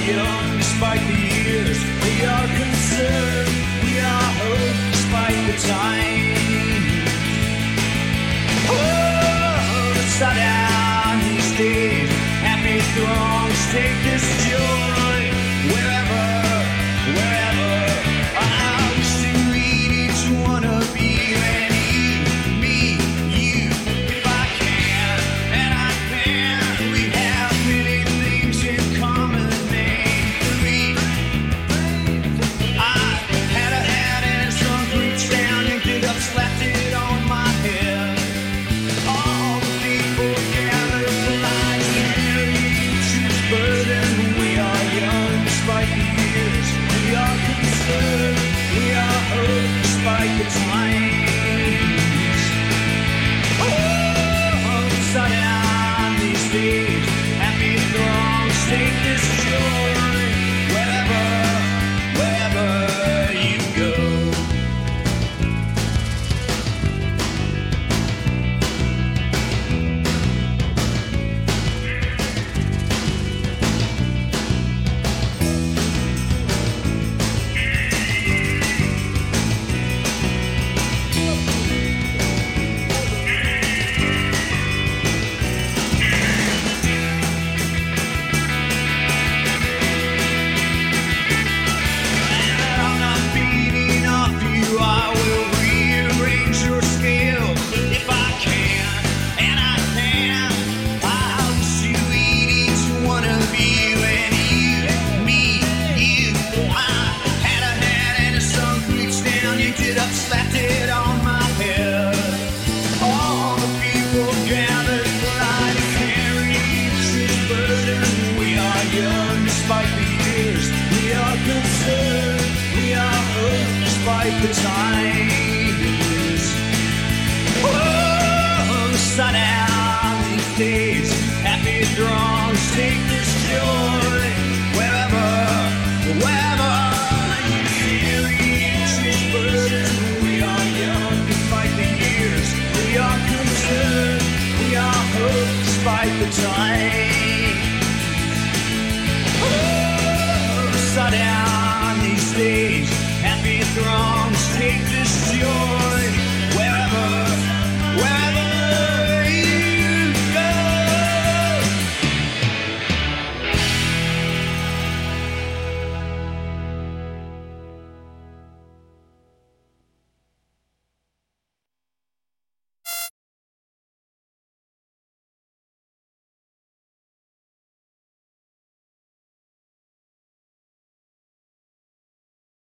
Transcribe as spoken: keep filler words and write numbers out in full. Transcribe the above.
young despite the years. We are concerned, we are hope despite the time. Oh, upside down these days, happy throngs take this joy wherever, wherever. I wish to read each one of you and you, me, you, if I can, and I can. We have many things in common, maybe. I had a hat and some roots down, yanked it up, slapped it on my head. All the people gather for life, carry each other's burden. We are young despite the years. We are concerned, we are hope despite the times. Oh, upside down these days, happy throngs take this joy wherever, wherever you go. I'm not beating off you, I will rearrange your scale if I can, and I can. I'll wish you eat each one of you and you, me, you. I had a hat and a sun reached down, yanked it up, slapped it on my head. All the people gathered for I to carry each his burden. We are young despite the years. We are concerned. We are hope despite the times. Oh, upside down these days, happy throngs take this joy wherever, wherever you carry each his burden. We are young despite the years. We are concerned. We are hope despite the time. Oh, upside down these days, happy throngs take this joy